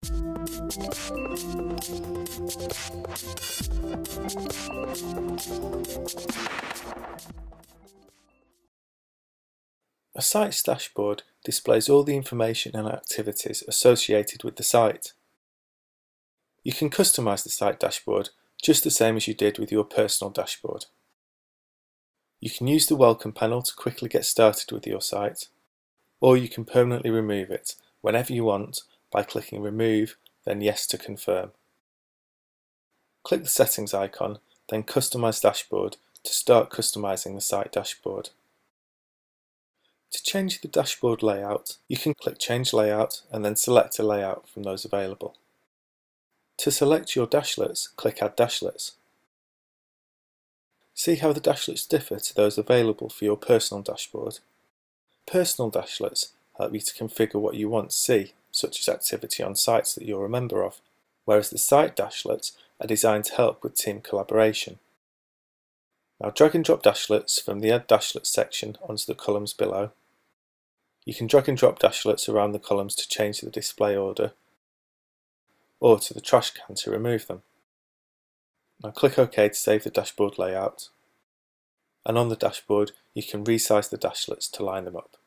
A site's dashboard displays all the information and activities associated with the site. You can customize the site dashboard just the same as you did with your personal dashboard. You can use the Welcome panel to quickly get started with your site, or you can permanently remove it whenever you want by clicking Remove, then Yes to confirm. Click the Settings icon, then Customize Dashboard to start customizing the site dashboard. To change the dashboard layout, you can click Change Layout and then select a layout from those available. To select your dashlets, click Add Dashlets. See how the dashlets differ to those available for your personal dashboard. Personal dashlets help you to configure what you want to see, such as activity on sites that you're a member of, whereas the site dashlets are designed to help with team collaboration. Now drag and drop dashlets from the Add Dashlets section onto the columns below. You can drag and drop dashlets around the columns to change the display order, or to the trash can to remove them. Now click OK to save the dashboard layout, and on the dashboard you can resize the dashlets to line them up.